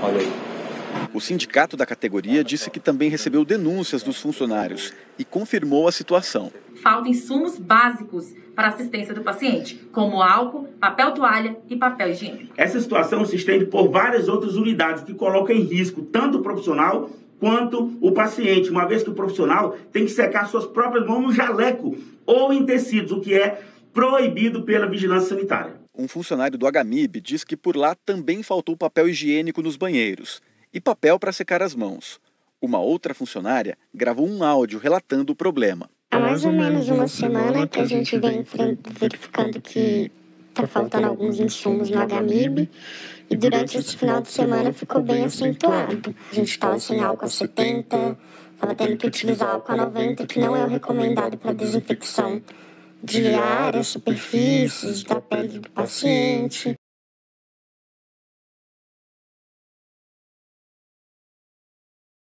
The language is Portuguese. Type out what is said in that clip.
Olha aí. O sindicato da categoria disse que também recebeu denúncias dos funcionários e confirmou a situação. Faltam insumos básicos para a assistência do paciente, como álcool, papel toalha e papel higiênico. Essa situação se estende por várias outras unidades que colocam em risco tanto o profissional quanto o paciente, uma vez que o profissional tem que secar suas próprias mãos no jaleco ou em tecidos, o que é proibido pela vigilância sanitária. Um funcionário do HMIB diz que por lá também faltou papel higiênico nos banheiros e papel para secar as mãos. Uma outra funcionária gravou um áudio relatando o problema. Há mais ou menos uma semana que a gente vem verificando que está faltando alguns insumos no HMIB e durante esse final de semana ficou bem acentuado. A gente estava sem álcool a 70, estava tendo que utilizar álcool a 90, que não é o recomendado para desinfecção de áreas, superfícies, da pele do paciente.